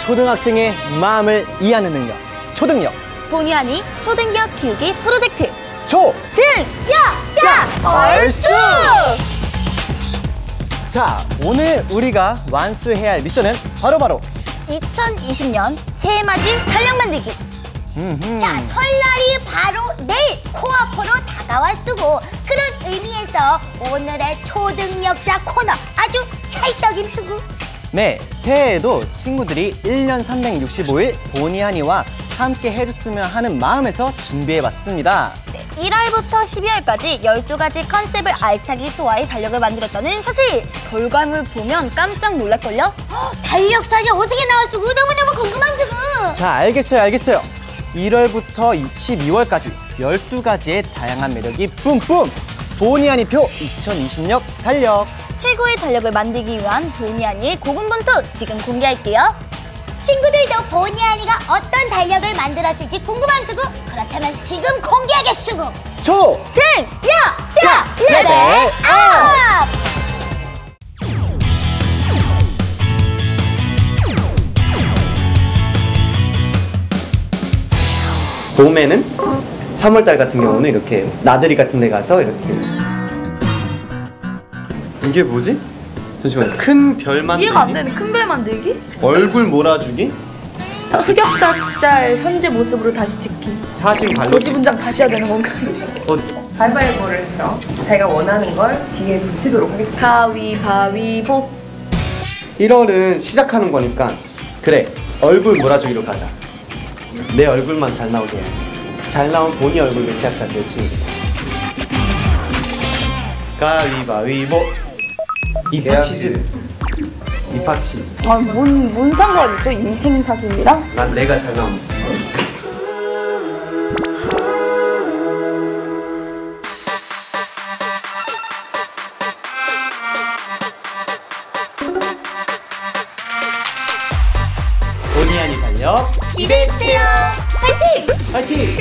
초등학생의 마음을 이해하는 능력, 초등력. 본의 아니 초등력 키우기 프로젝트 얼쑤! 자, 오늘 우리가 완수해야 할 미션은 바로 2020년 새해맞이 달력 만들기. 자, 설날이 바로 내일 코앞으로 다가왔으고 그런 의미에서 오늘의 초등력자 코너 아주 찰떡임수구. 네, 새해에도 친구들이 1년 365일 본의 아니와 함께 해줬으면 하는 마음에서 준비해봤습니다. 1월부터 12월까지 12가지 컨셉을 알차게 소화해 달력을 만들었다는 사실! 결과물 보면 깜짝 놀랄걸요? 달력사진 어떻게 나왔수구? 너무너무 궁금함수구! 자, 알겠어요. 1월부터 12월까지 12가지의 다양한 매력이 뿜뿜! 본의 아니 표 2020년 달력! 최고의 달력을 만들기 위한 본의 아니의 고군분투 지금 공개할게요. 친구들도 본의 아니가 어떤 달력을 만들었을지 궁금함수구. 그렇다면 지금 공개하겠수구. 초등력자 레벨 업! 봄에는 3월달 같은 경우는 이렇게 나들이 같은 데 가서 이렇게 이게 뭐지? 잠시만요. 큰 별 만들기? 이해가 안 되는 큰 별 만들기? 얼굴 몰아주기? 흑역사짤 현재 모습으로 다시 찍기. 사진 발로 고지 분장 다시 해야 되는 건가요? 가위바위보를 해서 자기가 원하는 걸 뒤에 붙이도록 하겠습니다. 가위바위보. 1월은 시작하는 거니까 그래, 얼굴 몰아주기로 가자. 내 얼굴만 잘 나오게 해야지. 잘 나온 본인 얼굴로 시작하세요, 친구. 가위바위보. 입학 시즌. 아, 뭔 상관이죠? 인생 사진이랑? 난 내가 잘 나오면 돼. 본의 아니 달력 기대해주세요. 파이팅! 파이팅!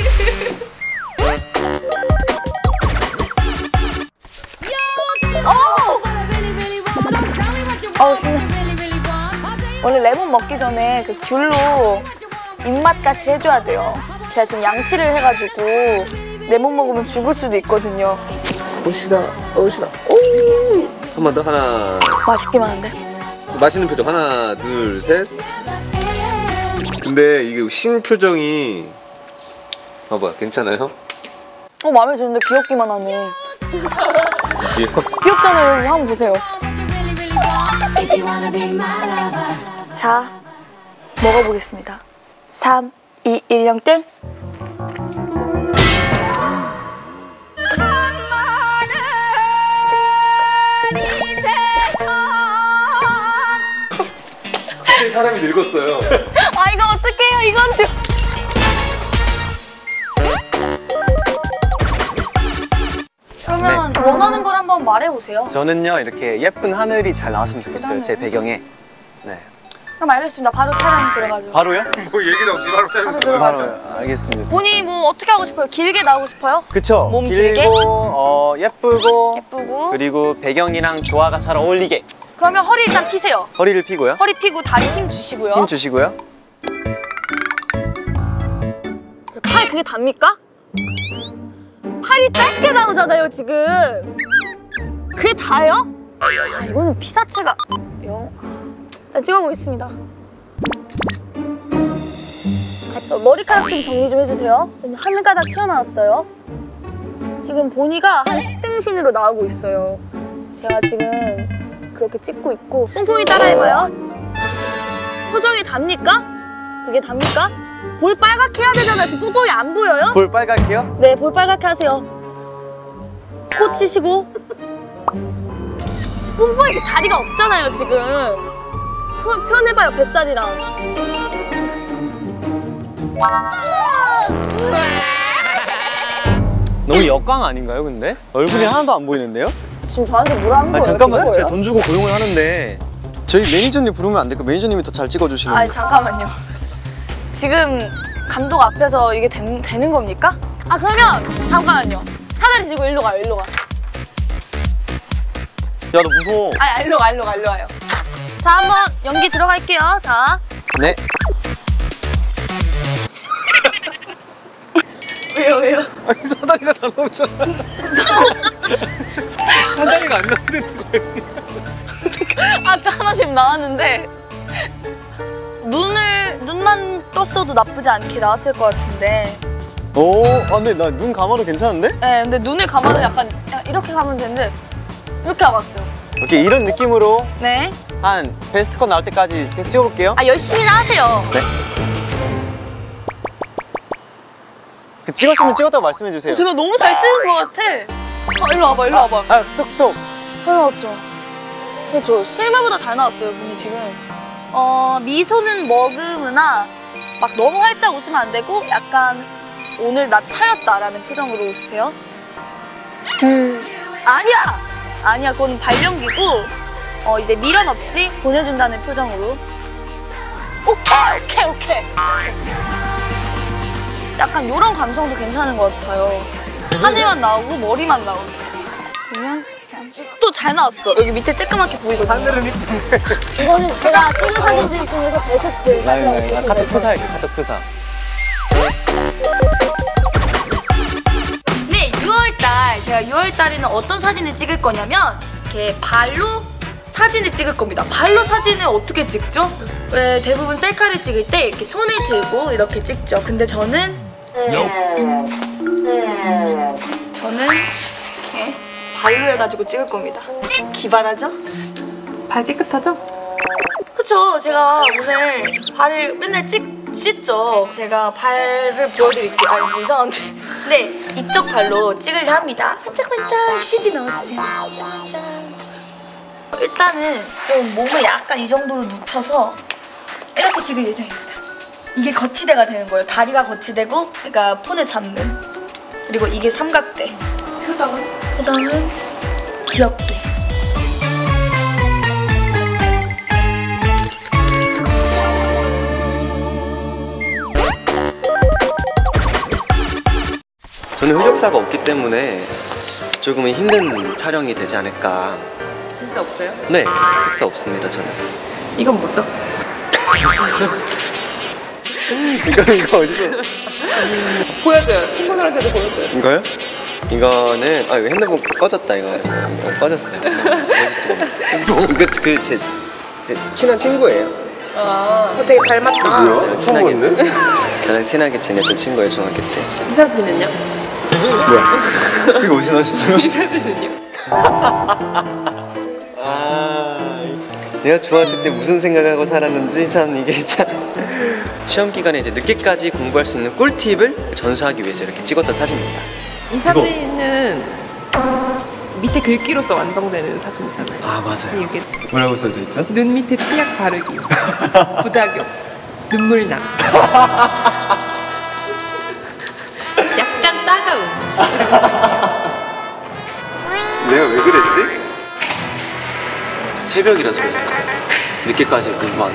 신나. 원래 레몬 먹기 전에 그 귤로 입맛 가시 해줘야 돼요. 제가 지금 양치를 해가지고 레몬 먹으면 죽을 수도 있거든요. 오시다. 오! 한 번 더, 하나. 맛있기만 한데? 맛있는 표정, 하나, 둘, 셋. 근데 이게 신 표정이 봐봐, 괜찮아요? 마음에 드는데 귀엽기만 하네. 귀엽잖아요, 여러분. 한번 보세요. 자, 먹어보겠습니다. 3, 2, 1, 0, 땡. 갑자기 사람이 늙었어요. 아, 이거 어떡해요, 이건 좀. 그러면 원하는 걸 한번 말해보세요. 저는요, 이렇게 예쁜 하늘이 잘 나왔으면 좋겠어요, 제 배경에. 네. 그럼 알겠습니다. 바로 촬영 들어가죠. 바로요? 뭐 얘기도 없이 바로 촬영 들어가죠. 알겠습니다. 본인이 뭐 어떻게 하고 싶어요? 길게 나오고 싶어요? 그쵸? 몸 길게? 길고, 예쁘고, 예쁘고. 그리고 배경이랑 조화가 잘 어울리게. 그러면 허리 일단 피세요. 허리를 펴고요. 허리 피고 다리 힘 주시고요. 힘 주시고요. 팔 그게 답니까? 팔이 짧게 나오잖아요, 지금. 그게 다예요? 아, 이거는 피사체가 일단 찍어보겠습니다. 머리카락 좀 정리 좀 해주세요. 좀 한 가닥 튀어나왔어요. 지금 보니가 한 10등신으로 나오고 있어요. 제가 지금 그렇게 찍고 있고. 뽕뽕이 따라해봐요. 표정이 답니까? 그게 답니까? 볼 빨갛게 해야 되잖아요. 지금 뽕뽕이 안 보여요? 볼 빨갛게요? 네, 볼 빨갛게 하세요. 코 치시고. 뽕뽕이 지금 다리가 없잖아요, 지금. 표현해봐요, 뱃살이랑. 너무 역광 아닌가요, 근데? 얼굴이 하나도 안 보이는데요? 지금 저한테 뭐라는 거예요? 잠깐만요. 제가 돈 주고 고용을 하는데 저희 매니저님 부르면 안 될까? 매니저님이 더 잘 찍어주시는데. 아니, 잠깐만요. 지금 감독 앞에서 이게 되는 겁니까? 아, 그러면 잠깐만요. 사다리 들고 일로 가요, 일로 가. 야, 너 무서워. 아니, 일로 가요. 자, 한번 연기 들어갈게요. 자. 네. 왜요? 아니 사다리가 다 나오잖아. 사다리가 안 나오는 거예요. 아까 하나씩 나왔는데 눈만 떴어도 나쁘지 않게 나왔을 것 같은데. 오, 근데 나 눈 감아도 괜찮은데? 네, 근데 눈을 감아도 약간 이렇게 가면 되는데 이렇게 와봤어요. 오케이, 이런 느낌으로 네. 한 베스트 컷 나올 때까지 계속 찍어볼게요. 아 열심히 하세요. 네. 그 찍었으면 찍었다고 말씀해주세요. 제가 너무 잘 찍은 것 같아. 일로 와봐, 일로 와봐. 아, 톡톡. 잘 나왔죠? 저 실물보다 잘 나왔어요, 분이 지금. 미소는 머금으나 막 너무 활짝 웃으면 안 되고 약간 오늘 나 차였다라는 표정으로 웃으세요. 아니야, 그건 발연기고 이제 미련 없이 보내준다는 표정으로. 오케이. 약간 이런 감성도 괜찮은 것 같아요. 하늘만 나오고 머리만 나오고. 그러면 또 잘 나왔어. 여기 밑에 쬐끄맣게 보이거든요. 하늘은 이쁜데. 이거는 제가 찍은 사진들 중에서 베스트 사진이에요. 카톡 프사할게, 카톡 프사. 네, 6월달 제가 6월달에는 어떤 사진을 찍을 거냐면 이렇게 발로 사진을 찍을 겁니다. 발로 사진을 어떻게 찍죠? 왜 대부분 셀카를 찍을 때 이렇게 손을 들고 이렇게 찍죠. 근데 저는 이렇게 발로 해가지고 찍을 겁니다. 기발하죠? 발 깨끗하죠? 그쵸. 제가 오늘 발을 맨날 씻죠. 제가 발을 보여드릴게요. 아니 뭐 이상한데. 네, 이쪽 발로 찍으려 합니다. 반짝반짝 CG 넣어주세요. 짠. 일단은 좀 몸을 약간 이 정도로 눕혀서 이렇게 찍을 예정입니다. 이게 거치대가 되는 거예요. 다리가 거치대고 그러니까 폰을 잡는. 그리고 이게 삼각대. 표정은 귀엽게. 저는 흑역사가 없기 때문에 조금은 힘든 촬영이 되지 않을까. 진짜 없어요? 네, 흑역사 없습니다 저는. 이건 뭐죠? 이거 어디서? 보여줘요. 친구들한테도 보여줘요. 이거요? 이거는 이거 핸드폰 꺼졌다 이거 꺼졌어요. 이거 제 친한 친구예요. 되게 닮았다. 가장 친하게 지냈던 친구예요 중학교 때. 이 사진은요? 뭐야? 이거 어디서 나셨어요? 이 사진은요? 내가 좋았을 때 무슨 생각을 하고 살았는지 참 이게 참. 시험 기간에 이제 늦게까지 공부할 수 있는 꿀팁을 전수하기 위해서 이렇게 찍었던 사진입니다. 이 사진은 밑에 글귀로서 완성되는 사진이잖아요. 아 맞아요. 이게 뭐라고 써져 있죠? 눈 밑에 치약 바르기, 부작용, 눈물남, 약간 따가움. 내가 왜 그랬지? 새벽이라서 그래. 늦게까지 공부하는.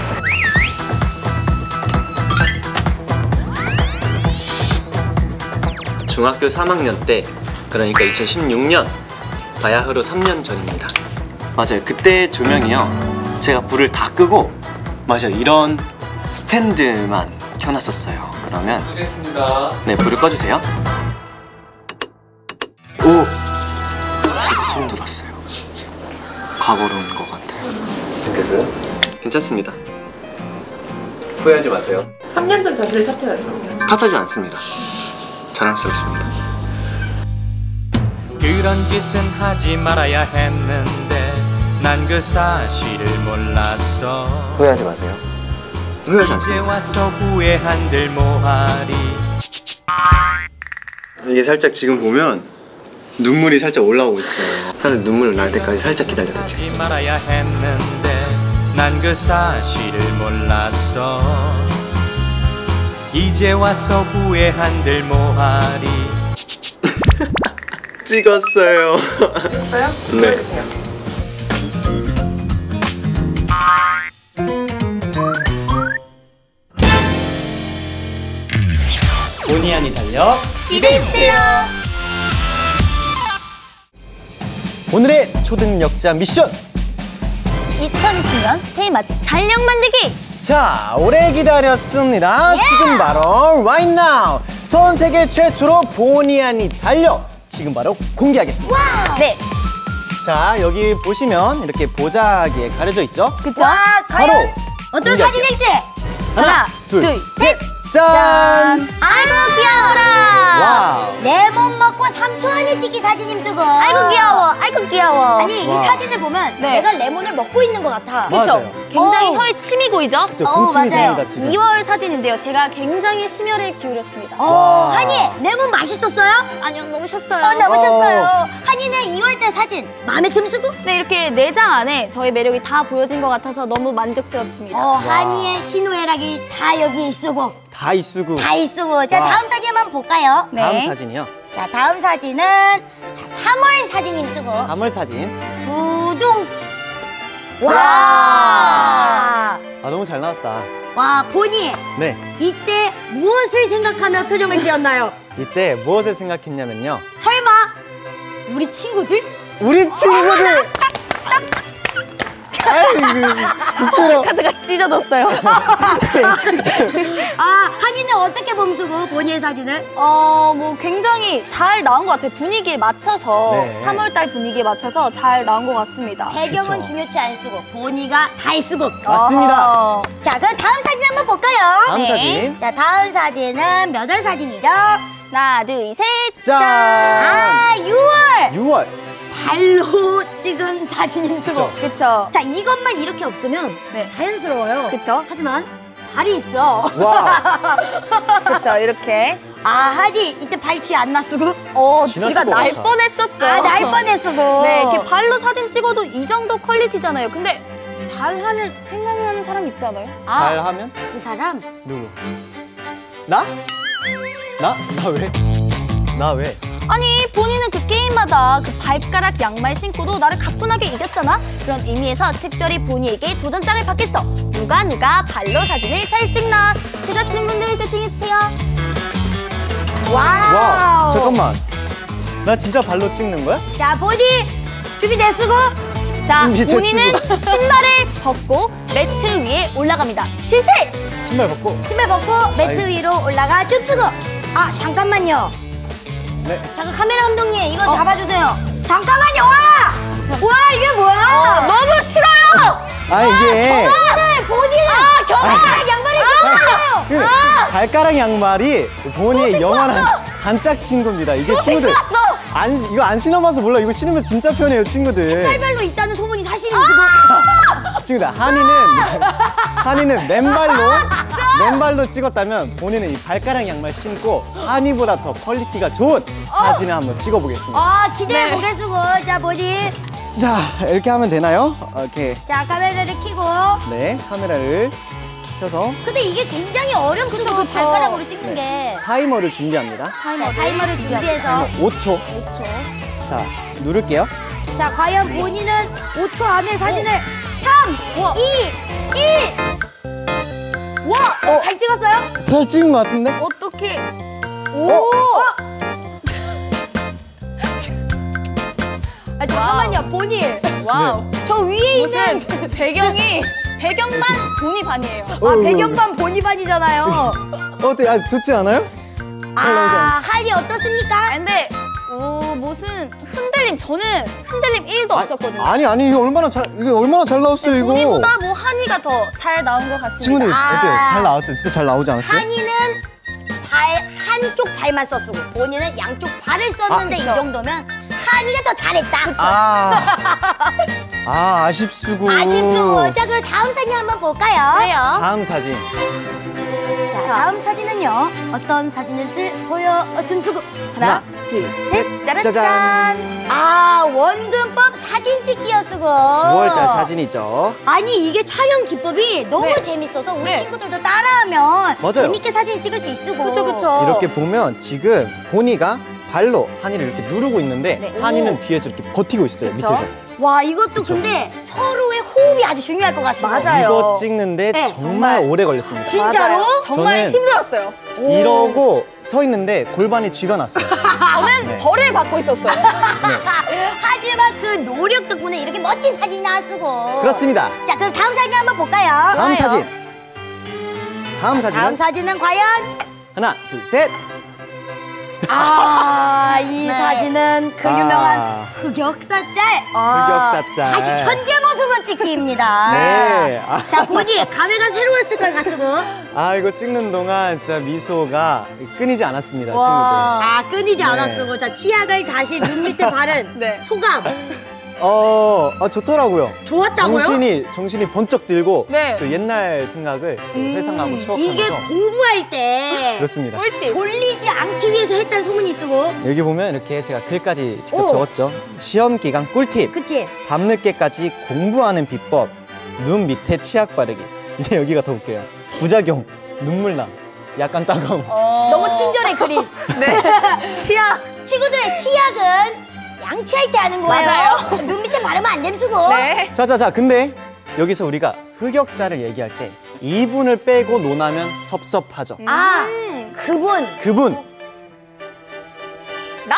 중학교 3학년 때, 그러니까 2016년 바야흐로 3년 전입니다. 맞아요. 그때 조명이요, 제가 불을 다 끄고 맞아요, 이런 스탠드만 켜놨었어요. 그러면 네, 불을 꺼주세요. 오! 지금 소름 돋았어요. 과거로 온 것 같아요. 그래서요? 괜찮습니다. 후회하지 마세요. 3년 전 자신을 탓해야죠. 탓하지 않습니다. 자랑스럽습니다. 그런 짓은 하지 말아야 했는데 난 그 사실을 몰랐어. 후회하지 마세요. 후회하지 이제 않습니다. 와서 후회한들 뭐하리. 이게 살짝 지금 보면 눈물이 살짝 올라오고 있어요. 사실 눈물 날 때까지 살짝 기다려서 하지 찍겠습니다. 말아야 했는데 난 그 사실을 몰랐어. 이제 와서 후회한들 뭐하리. 찍었어요. 됐어요? 네. 보여주세요. 본의 아닌 달력. 기대해주세요. 오늘의 초능력자 미션! 2020년 새해맞이 달력 만들기. 자, 오래 기다렸습니다. 지금 바로 right now 전 세계 최초로 보니 아니 달력 지금 바로 공개하겠습니다. 네. 자, 여기 보시면 이렇게 보자기에 가려져 있죠? 그쵸? 와, 과연 바로 어떤 공개할게요. 사진일지. 하나, 둘, 셋. 짠! 아이고 귀여워라. 와우. 레몬 먹고 3초 안에 찍기 사진임 쓰고. 아이고 귀여워. 아이고 귀여워. 아니, 와. 이 사진을 보면 네. 내가 레몬을 먹고 있는 것 같아. 맞아요. 굉장히 어. 혀에 침이 고이죠? 그쵸, 군침이 맞아요. 돕니다, 지금. 2월 사진인데요. 제가 굉장히 심혈을 기울였습니다. 와. 한이, 레몬 맛있었어요? 아니요, 너무 쉬었어요. 너무 셨어요. 한이는 2월달 사진 마음에 듬수고? 네, 이렇게 내장 안에 저의 매력이 다 보여진 것 같아서 너무 만족스럽습니다. 한이의 희노애락이 다 여기 있으고. 다 있으고. 다 있으고. 자, 와. 다음 사진 한번 볼까요? 네. 다음 사진이요. 자, 다음 사진은 자, 3월 사진임 쓰고. 3월 사진. 두둥. 짠! 와. 아, 너무 잘 나왔다. 와, 보니 네. 이때 무엇을 생각하며 표정을 지었나요? 이때 무엇을 생각했냐면요. 설마 우리 친구들? 우리 친구들! 아이고, 부끄러워. 카드가 찢어졌어요. 아, 한이는 어떻게 범수고 보니의 사진을? 뭐 굉장히 잘 나온 것 같아요. 분위기에 맞춰서 네. 3월달 분위기에 맞춰서 잘 나온 것 같습니다. 배경은 그쵸. 중요치 않수고 보니가 다 있수고. 맞습니다. 어허. 자, 그럼 다음 사진 한번 볼까요? 다음 네. 사진. 자, 다음 사진은 몇 월 사진이죠? 하나, 둘, 셋. 짠! 아, 6월! 6월. 발로 찍은 사진임 수고. 그쵸. 그쵸. 자, 이것만 이렇게 없으면 네. 자연스러워요. 그쵸. 하지만 발이 있죠. 와. 그쵸, 이렇게. 아, 하디 이때 발치 안 났수고. 지났을 쥐가 것 날 같아. 뻔했었죠. 아, 날 뻔했수고. 네, 이렇게 발로 사진 찍어도 이 정도 퀄리티잖아요. 근데 발 하면 생각나는 사람 있지 않아요? 잘 하면? 그 사람 누구? 나? 나 왜? 나 왜? 아니, 본인은 그 게임마다 그 발가락 양말 신고도 나를 가뿐하게 이겼잖아? 그런 의미에서 특별히 본이에게 도전장을 받겠어. 누가 발로 사진을 잘 찍나? 제작진 분들 세팅해주세요. 와우. 와, 잠깐만. 나 진짜 발로 찍는 거야? 자, 보니 준비됐수고. 자, 준비됐습니다. 본인은 신발을 벗고 매트 위에 올라갑니다. 실시! 신발 벗고. 신발 벗고 매트 알겠습니다. 위로 올라가 줍수고. 아, 잠깐만요. 네. 잠깐 카메라 감독님 이거 잡아주세요. 잠깐만요. 와, 이게 뭐야? 너무 싫어요! 아, 이게. 보니. 경찰 양말이 있어요. 그 발가락 양말이 본이의 영원한 단짝 친구입니다. 이게 친구들. 이거 안 신어봐서 몰라. 이거 신으면 진짜 편해요, 친구들. 팔발로 있다는 소문이 사실인 친구들, 한이는 맨발로 찍었다면 본인은 이 발가락 양말 신고 한이보다 더 퀄리티가 좋은 사진을 한번 찍어보겠습니다. 아, 기대해 보겠수고. 자, 보니. 자, 이렇게 하면 되나요? 이렇게. 자, 카메라를 켜고. 네, 카메라를 켜서 근데 이게 굉장히 어렵수고 발가락으로 찍는 게. 타이머를 준비합니다. 자, 타이머를 준비해서. 5초. 5초. 자, 누를게요. 자, 과연 본인은 5초 안에 사진을 3, 2, 1. 와! 잘 찍었어요? 잘 찍은 것 같은데? 어떡해. 아, 잠깐만요, 본인. 와우. 저 위에 있는 무슨 배경만 본이 반이에요. 배경반 본이반이잖아요. 어때? 좋지 않아요? 아, 할이 어떻습니까? 근데 무슨 흔들림, 저는 흔들림 1도 없었거든요. 아니, 이게 얼마나 잘 나왔어요, 이거. 본이보다 뭐 한이가 더 잘 나온 것 같습니다. 친구들, 아. 어때요? 잘 나왔죠? 진짜 잘 나오지 않았어요? 한이는 한쪽 발만 썼고 본인은 양쪽 발을 썼는데 이 그쵸. 정도면 한이가 더 잘했다. 아쉽수고. 아쉽죠. 자, 그럼 다음 사진 한번 볼까요? 왜요? 다음 사진. 자, 다음 사진은요. 어떤 사진일지 보여줌수고. 하나, 둘, 셋. 짜라짠. 짜잔. 아, 원근법 사진 찍기였수고. 9월달 사진이죠. 아니, 이게 촬영 기법이 너무 네. 재밌어서 우리 네. 친구들도 따라하면 맞아요. 재밌게 사진 찍을 수 있으고. 그쵸. 이렇게 보면 지금 보니가 발로 한이를 이렇게 누르고 있는데 네. 한이는 뒤에서 이렇게 버티고 있어요, 그쵸. 밑에서. 와, 이것도 근데 서로의 호흡이 아주 중요할 것 같습니다. 맞아요. 이거 찍는데 네, 정말 오래 걸렸습니다. 진짜로? 맞아요. 정말 저는 힘들었어요. 이러고 서 있는데 골반이 쥐가 났어요. 저는 네. 벌을 받고 있었어요. 하지만 그 노력 덕분에 이렇게 멋진 사진이 나왔고. 그렇습니다. 자, 그럼 다음 사진 한번 볼까요? 다음 좋아요. 사진. 다음 사진은 다음 사진은 과연? 하나, 둘, 셋. 이 네. 사진은 그 유명한 흑역사 짤. 흑역사 짤. 다시 현재 모습으로 찍기입니다. 네. 자, 보니 감회가 새로웠을 걸 가쓰고. 이거 찍는 동안 진짜 미소가 끊이지 않았습니다, 끊이지 네. 않았고. 자, 치약을 다시 눈 밑에 바른 네. 소감. 친구들. 좋더라고요. 좋았다고요? 정신이 번쩍 들고 네. 또 옛날 생각을 또 회상하고 추억하면서 이게 공부할 때 그렇습니다. 꿀팁. 졸리지 않기 위해서 했다는 소문이 쓰고. 여기 보면 이렇게 제가 글까지 직접 오. 적었죠. 시험 기간 꿀팁. 그치? 밤늦게까지 공부하는 비법. 눈 밑에 치약 바르기. 이제 여기가 더 웃겨요. 부작용. 눈물남. 약간 따가움. 너무 친절해, 그림. 네. 치약. 친구들, 치약은 양치할 때 하는 거예요. 맞아요. 눈 밑에 바르면 안 됨, 수고. 네. 자. 근데 여기서 우리가 흑역사를 얘기할 때 이분을 빼고 논하면 섭섭하죠. 그분. 나?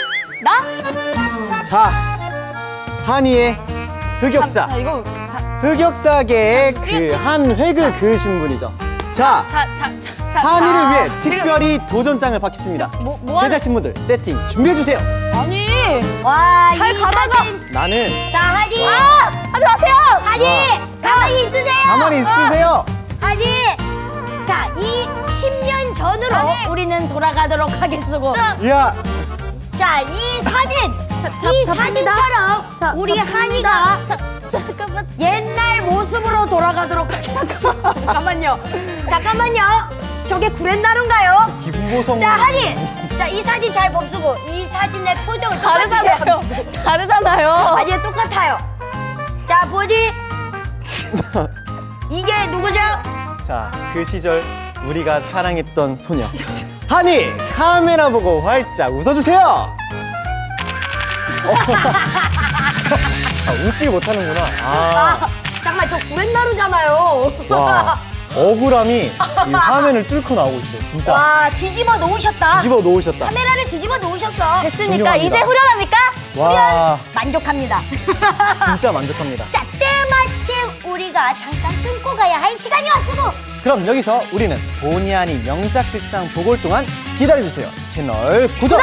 나? 자, 한이의 흑역사. 자, 이거. 흑역사계의 자, 그 한 획을 그으신 분이죠. 자, 한이를 위해 특별히 도전장을 받겠습니다. 뭐 제작진분들 세팅 준비해주세요. 아니. 와, 잘 이 가다가. 사진. 나는 자, 하니. 하지 마세요. 하니, 가만히 있으세요. 가만히 있으세요. 하니. 자, 이 10년 전으로 우리는 돌아가도록 하겠수고. 야, 자, 이 사진. 이 사진처럼 우리 한이가 잠깐만. 옛날 모습으로 돌아가도록 잠깐만요. 저게 구렛나루인가요? 김보성. 자, 한이. 자, 이 사진 잘 봅시고 이 사진의 표정을 다르잖아요. 다르잖아요. 아니, 똑같아요. 자, 보니. 이게 누구죠? 자, 그 시절 우리가 사랑했던 소녀. 한이, 카메라 보고 활짝 웃어주세요. 웃지 못하는구나. 잠깐만, 저 구렛나루잖아요. 와, 억울함이 이 화면을 뚫고 나오고 있어요, 진짜. 와, 뒤집어 놓으셨다. 뒤집어 놓으셨다. 카메라를 뒤집어 놓으셨어. 됐으니까 존경합니다. 이제 후련합니까? 와, 만족합니다. 진짜 만족합니다. 자, 때마침 우리가 잠깐 끊고 가야 할 시간이 왔으고. 그럼 여기서 우리는 본의 아닌 명작 극장 보고 올 동안 기다려주세요. 채널 고정!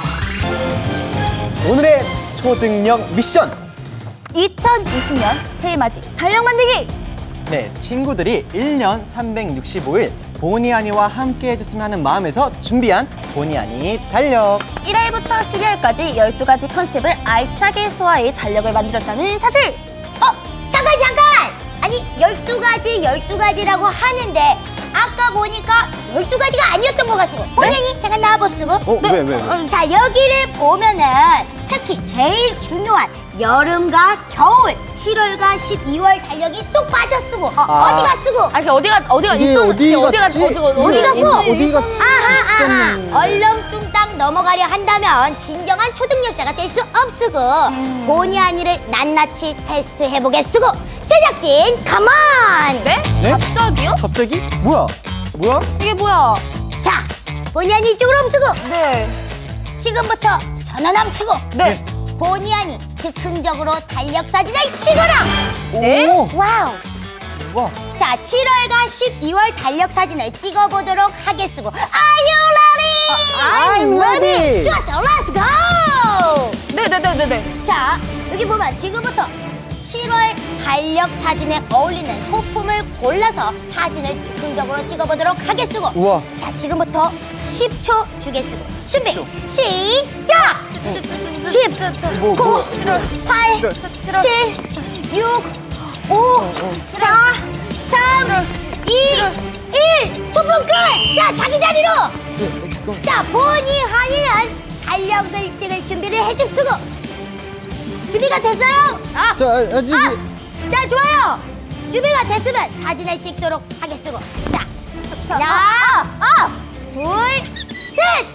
오늘의 초등력 미션! 2020년 새해맞이 달력 만들기! 네, 친구들이 1년 365일 본의 아니와 함께 해줬으면 하는 마음에서 준비한 본의 아니 달력. 1월부터 12월까지 12가지 컨셉을 알차게 소화해 달력을 만들었다는 사실! 잠깐! 아니, 12가지라고 하는데 아까 보니까 12가지가 아니었던 것 같고. 본인이 잠깐 나와봅시고. 왜? 자, 여기를 보면은 특히 제일 중요한 여름과 겨울 7월과 12월 달력이 쏙 빠졌쓰고. 어디가 쓰고? 아니, 어디가 이게 있었는지 어디 갔지? 어디 갔어? 어디가 아하. 얼렁뚱땅 넘어가려 한다면 진정한 초등력자가 될 수 없으고 본의 아니를 낱낱이 테스트해보겠으고. 제작진 컴온. 네? 네? 갑자기요? 갑자기? 뭐야? 이게 뭐야? 자, 본의 아니 이쪽으로 옮쓰고. 네. 지금부터 선언함 쓰고. 네. 본의 아니 즉흥적으로 달력 사진을 찍어라. 네? 와우. 와. 자, 7월과 12월 달력 사진을 찍어보도록 하겠수고. Are you ready? I'm ready. 좋았어, let's go. 네네네네네. 자, 여기 보면 지금부터 7월 달력 사진에 어울리는 소품을 골라서 사진을 즉흥적으로 찍어보도록 하겠수고. 우와. 자, 지금부터 10초 주겠수고. 준비, 시작! 10, 뭐, 9, 8, 7월. 7, 6, 5, 4, 3, 2, 1. 소품 끝! 자, 자기 자리로! 자, 본의 아니는 달력을 찍을 준비를 해줍시고. 준비가 됐어요? 자, 아직. 자, 좋아요. 준비가 됐으면 사진을 찍도록 하겠수고. 자, 둘, 셋.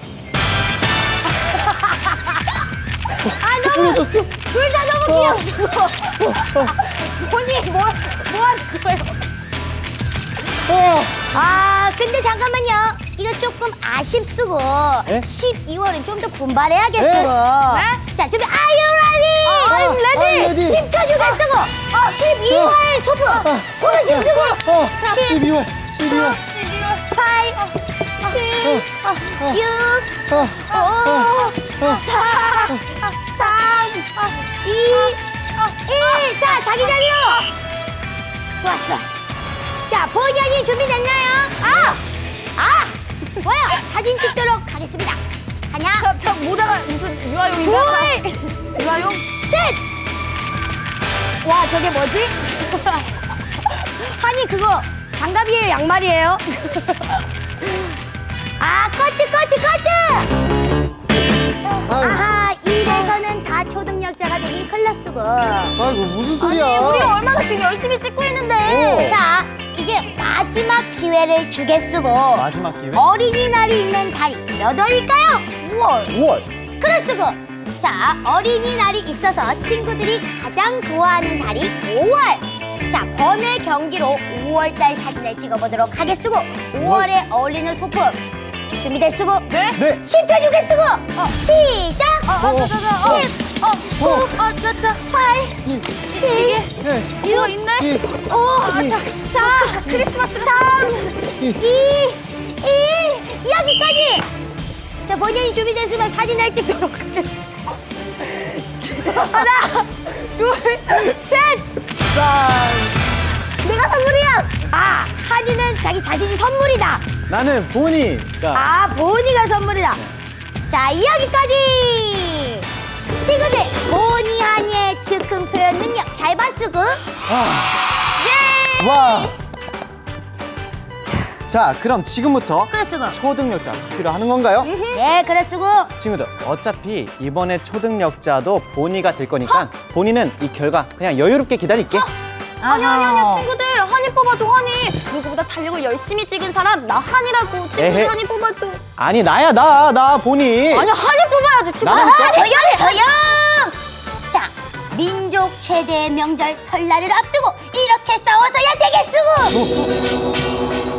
풀어졌어? 둘 다 너무 귀여워. 본인 뭐 하는 거예요? 근데 잠깐만요. 이거 조금 아쉽수고. 에? 12월은 좀 더 분발해야겠수고. 네? 자, 준비. Are you ready? I'm ready. 10초 주겠수고. 12월 소품. 고르십시고. 12월. 8, 7, 6, 5, 4, 3, 2, 1. 자, 자기 자리로. 좋았어. 자, 본연이 준비됐나요? 뭐야? 사진 찍도록 하겠습니다. 하나, 저 모자가 무슨 유아용인가? 둘, 유아용? 셋! 와, 저게 뭐지? 아니, 그거 장갑이에요, 양말이에요? 커트! 아하, 이래서는 다 초등력자가 되긴 클라스고. 아이고 무슨 소리야? 아니, 우리가 얼마나 지금 열심히 찍고 있는데. 자, 이제 마지막 기회를 주겠수고. 마지막 기회? 어린이날이 있는 달이 몇 월일까요? 5월. 5월. 그렇수고. 자, 어린이날이 있어서 친구들이 가장 좋아하는 달이 5월. 자, 번외 경기로 5월달 사진을 찍어보도록 하겠수고. 5월에 어울리는 소품 준비됐수고. 네? 네. 10초 주겠수고. 시작. 10, 9, 8, 7, 네. 6, 이. 5, 4, 크리스마스 3, 2, 1. 여기까지. 자, 본인이 준비됐으면 사진을 찍도록 하겠습니다. 하나, 둘, 셋. 짠. 내가 선물이야. 한이는 자기 자신이 선물이다. 나는 보니가. 보니가 선물이다. 자, 여기까지. 친구들, 보니 한이의 즉흥 표현 능력 잘 봤으고. 예. 와. 자, 그럼 지금부터 그랬으고. 초등력자 투표를 하는 건가요? 네, 그랬으고. 친구들, 어차피 이번에 초등력자도 보니가 될 거니까 보니는 이 결과 그냥 여유롭게 기다릴게. 아니, 친구들. 한이 뽑아줘, 한이. 누구보다 달력을 열심히 찍은 사람 나 한이라고. 친구들 에헤. 한이 뽑아줘. 아니, 나야, 나 보니. 아니, 한이 뽑아야지, 친구들. 나는 조용! 자, 민족 최대의 명절 설날을 앞두고 이렇게 싸워서야 되겠수고.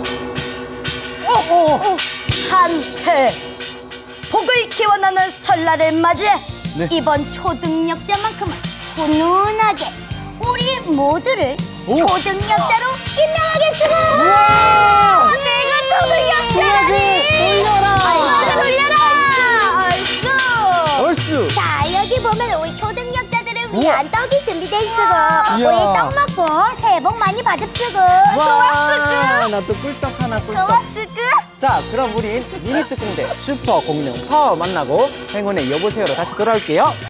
한해 복을 기원하는 설날을 맞이해 네. 이번 초등력자만큼은 훈훈하게 우리 모두를 오. 초등력자로 임명하겠수고. 내가 초등력자라니. 돌려라. 얼쑤. 자, 여기 보면 우리 초등력자들을 위한 떡이 준비돼 있으고 우리 이야. 떡 먹고 새해 복 많이 받읍시고. 와, 나 또 꿀떡 하나 꿀떡. 좋았을까? 자, 그럼 우린 미니 특공대 슈퍼 공룡 파워 만나고 행운의 여보세요로 다시 돌아올게요.